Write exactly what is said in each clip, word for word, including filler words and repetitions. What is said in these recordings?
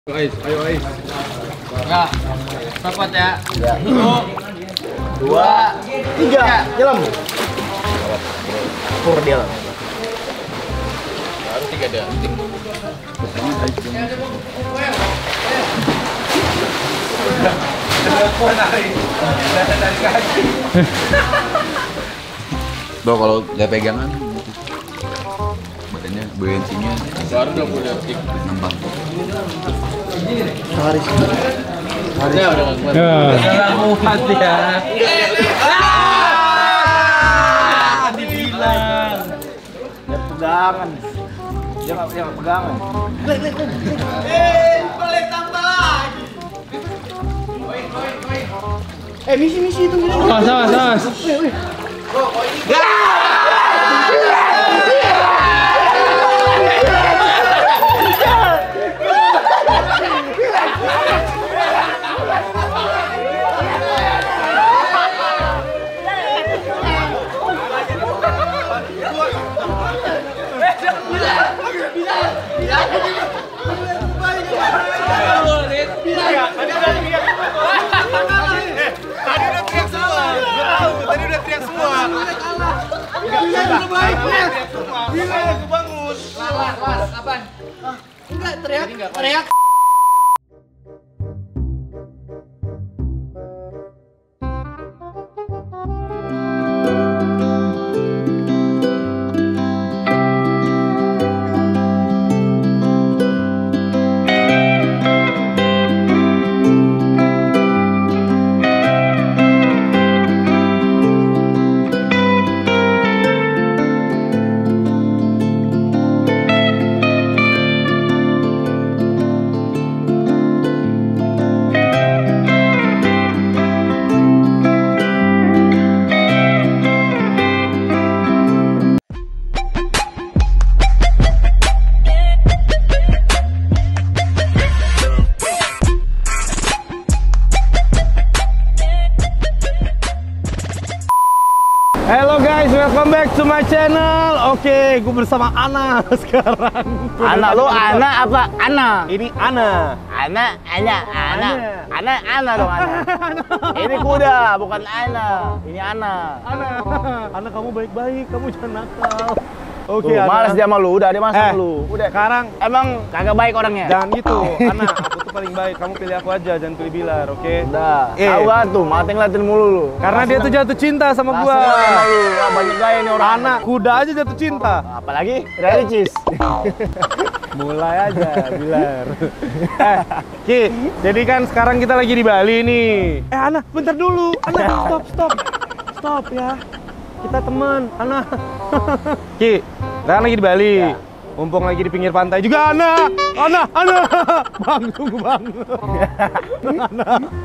Ais, ayo Ais. Ya, cepat ya. Ya. Satu, dua, Tiga, jalan. Pur dia lah. baru tiga detik. Bro, kalau nggak pegangan, badannya bensinnya Baru dua puluh detik. nambah. Haris. Harusnya udah nggak kuat. Ya. Kuat ya. Dibilang. Dia pegangan. Dia nggak dia nggak pegangan. Eh, boleh tambah lagi. Eh misi misi itu. Awas, awas, awas. Tadi udah teriak semua. Gue tahu, tadi udah teriak semua. Enggak, udah baik. Bila aku bangun. Lawan, lawan, apaan? Enggak, teriak, teriak. Hello guys, welcome back to my channel. Oke, gue bersama Ana sekarang. Anak lu anak apa? Ana. Ini Ana. Anak, anak, anak. Anak, anak dong anak. Ini kuda, bukan anak. Ini anak. Ana. Ana, kamu baik-baik, kamu jangan nakal. Oke, Tuh, Ana. males dia sama lu, udah dia males Eh, sama lu. Udah. Sekarang Emang kagak baik orangnya. jangan gitu. Ana, aku tuh paling baik. Kamu pilih aku aja, jangan pilih Bilar, oke? Udah. Eh. Tahu kan tuh, mata ngeliatin mulu lu. Karena dia tuh jatuh cinta sama gua. Sama lu. Wah, banyak gaya nih orang. Anak kuda aja jatuh cinta. Apalagi dari cheese. Mulai aja, Bilar. Eh, Ki, jadi kan sekarang kita lagi di Bali nih. Eh, Ana, bentar dulu. Ana, stop, stop. Stop ya. Kita teman, Ana. Ki, sekarang lagi di Bali. Ya. Mumpung lagi di pinggir pantai juga, Ana. Ana, Ana. Bang, tunggu Bang. Ana.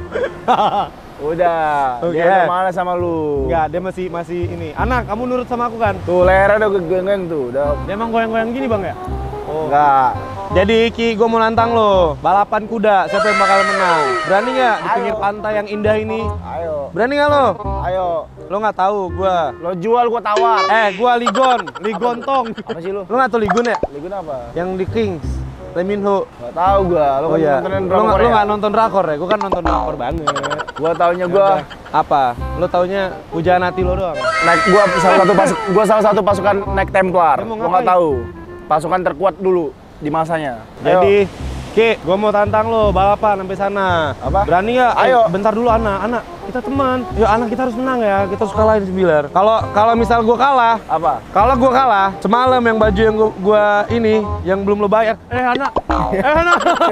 Udah. Oke. Dia udah malas sama lu. Enggak, dia masih masih ini. Ana, kamu nurut sama aku kan? Tuh lehernya udah geng-geng tuh. Udah. Dia emang goyang-goyang gini, Bang ya? Oh. Enggak. Jadi Ki, gue mau nantang lo, balapan kuda, siapa yang bakal menang? Berani nggak di Ayo. pinggir pantai yang indah ini? Ayo. Berani nggak lo? Ayo. Lo nggak tahu gue. Lo jual gua tawar. Eh, gue Ligon, Ligon Tong. Apa sih lu? Lo nggak tahu Ligon ya? Ligun apa? Yang di Kings, Lee Min Ho. Gak tahu gua. Lo Oh kan iya, nontonin lo drama nggak lo Korea. nggak nonton drakor ya? Gue kan nonton drakor banget. Gua taunya gua Apa? Lo taunya hujan hati lo doang? naik gua salah satu pasuk gua salah satu pasukan naik Templar. Dia mau Gua nggak ngapain? tahu. Pasukan terkuat dulu di masanya. Ayo. Jadi, Ki, gue mau tantang lo balapan sampai sana. Apa? Berani nggak? Ayo. Eh, bentar dulu, Ana. Ana, kita teman. Yuk, Ana, kita harus menang ya. Kita harus kalahin si Bilar. Kalau kalau misal gue kalah, Apa? kalau gue kalah, semalam yang baju yang gua, gua ini, yang belum lo bayar. Eh, Ana. Eh, Ana.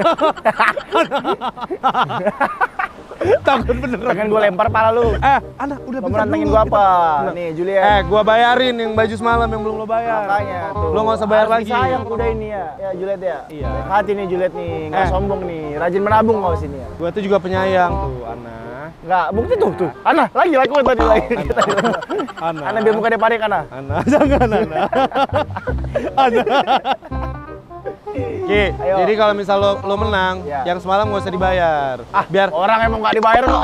Takut beneran. Pengen gua lempar pala lu. Eh, Ana, udah Mau bentar nantangin dulu, gua kita- apa? Bentar. Nih, Julian. Eh, gua bayarin yang baju semalam yang belum lo bayar. Makanya tuh. Lo nggak usah bayar Harus lagi. Sayang kuda ini ya. Ya Juliet ya. Iya. Baik hati nih Juliet nih, nggak Eh. sombong nih. Rajin menabung kau sini ya. Gua tuh juga penyayang tuh, Ana. Nggak, bukti tuh tuh. Ana, lagi lagi gua tadi lagi. Ana. Ana biar muka dia panik Ana. Ana, jangan Ana. Ana. Ki, Ayo. jadi kalau misal lo, lo menang, Ya. yang semalam nggak usah dibayar. Ah, biar Orang emang nggak dibayar kok.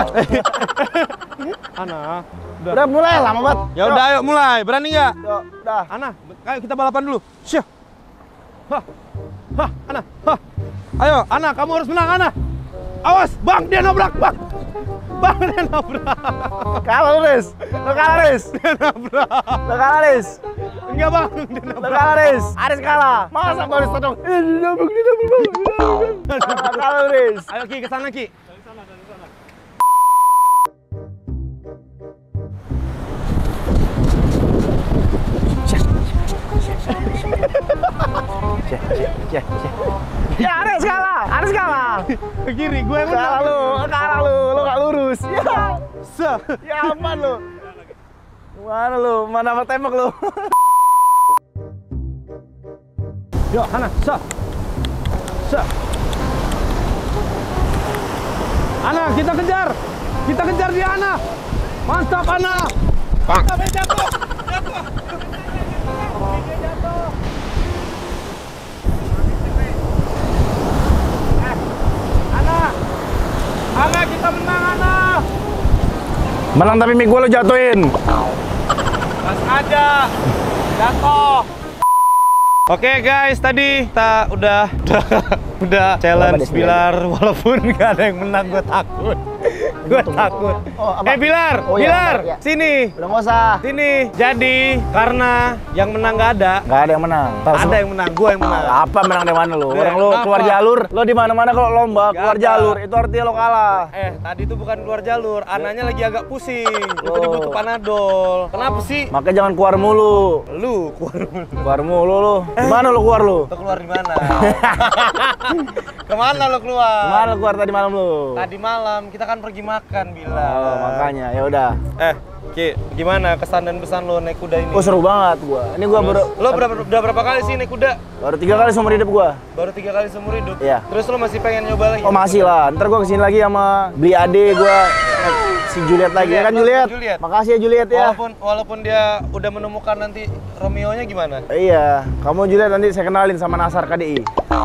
Ana. Udah. Udah mulai lama banget. Ya udah, ayo mulai. Berani nggak? Yuk, udah. Ana, ayo kita balapan dulu. Syah. Hah. Hah, Ana. Hah. Ayo, Ana, kamu harus menang, Ana. Awas, Bang, dia nabrak, Bang. Bang, dia nabrak. Kalah lu, Riz. Lu kalah, Riz. Dia nabrak. Lu kalah, Riz. Enggak, Bang, dia Lu nabrak. kalah, Riz. Aris kalah. Masa baru todong. Eh, dia nabrak, dia nabrak, Bang. Dia nabrak. Kalah, Riz. Ayo, Ki, ke sana, Ki. Ya, Aris kalah. Aris kalah. Ke kiri, gue yang Kalah menang. lu, kalah lu. Lu gak lurus. Ya. Se. Ya aman lu. Mana lu? Mana apa tembak lu? Yuk, Hana, se. Se. Ana, kita kejar. Kita kejar dia, Ana. Mantap, Ana. Bang. Sampai jatuh. Jatuh. Dia jatuh. Eh, Ana. Ana, kita menang, Ana. Menang tapi mie gua lu jatuhin. Mas aja. Jatuh. Oke guys, tadi kita udah udah, udah challenge Bilar, walaupun gak ada yang menang, gue takut. Gue takut. Oh, apa? Eh Bilar, Oh, iya, Bilar, bentar, ya. sini. Udah nggak usah. Sini. Jadi karena yang menang gak ada, Nggak ada yang menang. Ntar ada semua- yang menang, gue yang menang. Apa menang dari mana lu? Eh, Orang lu kenapa? keluar jalur. Lo di mana-mana kalau lomba Gak keluar ada. jalur itu artinya lo kalah. Eh, tadi itu bukan keluar jalur, anaknya lagi agak pusing. Itu Oh. dibutuh Panadol. Kenapa sih? Makanya jangan keluar mulu. Lu keluar dulu. Keluar mulu lu. Gimana lu keluar lu? Lu keluar di mana? Kemana lo keluar? Gimana lu keluar tadi malam lu? Tadi malam kita kan pergi makan, Bilar. Oh, makanya ya udah. Eh, Ki, gimana kesan dan pesan lo naik kuda ini? Oh seru banget gua. Ini gua baru Lo berapa, udah berapa kali sih naik kuda? baru tiga kali seumur hidup gua. Baru tiga kali seumur hidup? Iya. Terus lo masih pengen nyoba lagi? Oh masih lah. Ntar gua kesini lagi sama beli ade gua naik si Juliet lagi ya kan Juliet, Juliet? Juliet. Makasih ya Juliet ya. Walaupun, walaupun dia udah menemukan nanti Romeo-nya gimana? Iya, kamu Juliet nanti saya kenalin sama Nasar K D I.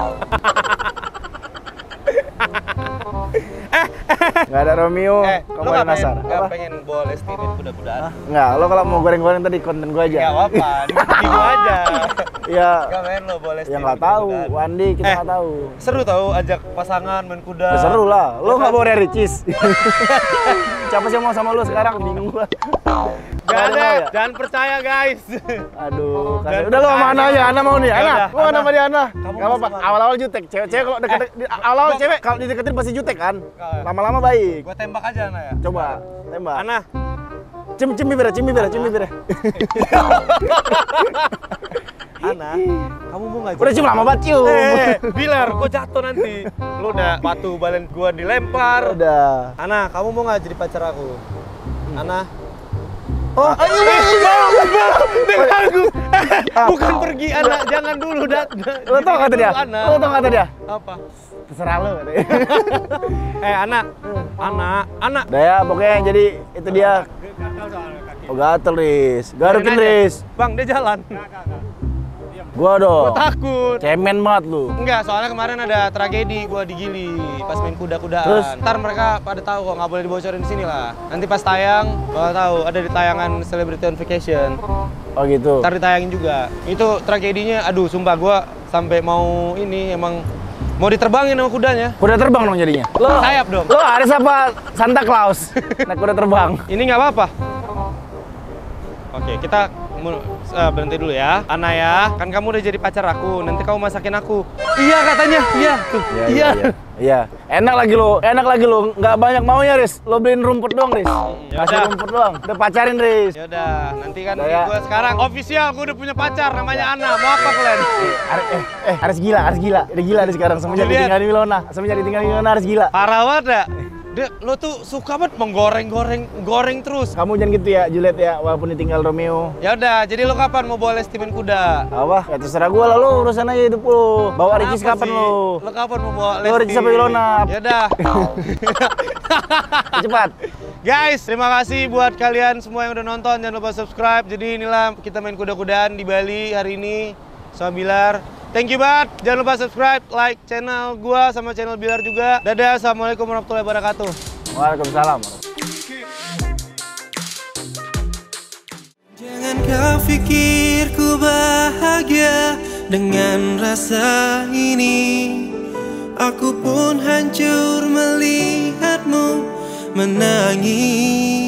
Nggak ada Romeo, eh, kamu lo ada nggak pengen, Nasar. nggak Apa? pengen bawa Lesti main kuda-kudaan? Nggak, lo kalau mau goreng-goreng tadi konten gue aja. Nggak apa-apa, di gua aja. Iya. Nggak main lo bawa Lesti Ya main nggak tahu, kuda-kudaan. Wandi kita Eh. nggak tahu. Seru tau ajak pasangan main kuda. Ya, seru lah, lo Ya nggak kan? bawa Rary Cheese. Siapa sih yang mau sama lo sekarang? Bingung gua. Gak Nggak ada, mau ya? jangan percaya guys. Aduh, Dan kasih. Udah lo sama Ana aja, Ana mau nih, Ya Ana. udah, Lo Ana Ana. sama dia Ana. Kamu Gak apa-apa, mau sama awal-awal jutek. Cewek-cewek kalau deket, di- awal-awal gua- cewek kalau dideketin pasti jutek kan. Nggak. Lama-lama baik. Gue tembak aja Ana ya. Coba, tembak. Ana, Cim, cim bibirnya, cim bibirnya, cim bibirnya. Ana, kamu mau nggak? Udah cium lama banget cium. Eh, Bilar, gue jatuh nanti. Lu udah batu balen gua dilempar. Udah. Ana, kamu mau nggak jadi pacar aku? Ana. Oh, ayo, Dengar aku. Bukan pergi Ana, jangan dulu dat. lo tau kata dia? Ana. Lo tau kata dia? Apa? Terserah lo katanya. Eh, Ana. Ana, Ana. Udah ya, pokoknya jadi itu dia. Oh, gatel, Riz. Garukin, Biarin aja. Riz. Bang, dia jalan. Gua dong. Gua takut. Cemen banget lu. Enggak, soalnya kemarin ada tragedi gua di Gili pas main kuda-kudaan. Terus? Ntar mereka pada tahu kok, nggak boleh dibocorin di sini lah. Nanti pas tayang bakal tahu ada di tayangan Celebrity on Vacation. Oh gitu. Ntar ditayangin juga. Itu tragedinya, aduh sumpah gua sampai mau ini emang mau diterbangin sama kudanya. Kuda terbang dong jadinya. Lo Sayap dong. Lo Aris apa Santa Claus? Naik kuda terbang. Ini nggak apa-apa. Oke, kita mu- eh, berhenti dulu ya. Ana ya, kan kamu udah jadi pacar aku. Nanti kamu masakin aku. Iya katanya, iya. Tuh, Iya, iya, iya. Iya. Enak lagi lo, enak lagi lo. Nggak banyak maunya, Riz. Lo beliin rumput doang, Riz. Ya Kasih udah. rumput doang. Udah pacarin, Riz. Ya udah, nanti kan Udah ya. gue sekarang official gue udah punya pacar namanya Ana. Mau apa kalian? Aris, eh, eh, Aris gila, Aris gila. Udah gila Aris sekarang. Semenjak Juliet. ditinggalin Milona. Semenjak ditinggalin Milona, Aris gila. Parah banget ya. Dia, lo tuh suka banget menggoreng-goreng, goreng terus. Kamu jangan gitu ya, Juliet ya. Walaupun ditinggal Romeo. Ya udah, jadi lo kapan mau bawa Lesti main kuda? Apa? Ya terserah gua lah, lo urusan aja hidup lo. Bawa Ricis Kenapa kapan sih? lo? Lo kapan mau bawa Lesti? Lo Ricis apa Ilona? Ya udah. Cepat. Guys, terima kasih buat kalian semua yang udah nonton. Jangan lupa subscribe. Jadi inilah kita main kuda-kudaan di Bali hari ini sama Bilar. Thank you banget. Jangan lupa subscribe, like channel gua sama channel Bilar juga. Dadah, assalamualaikum warahmatullahi wabarakatuh. Waalaikumsalam. Jangan kau pikir ku bahagia dengan rasa ini. Aku pun hancur melihatmu menangis.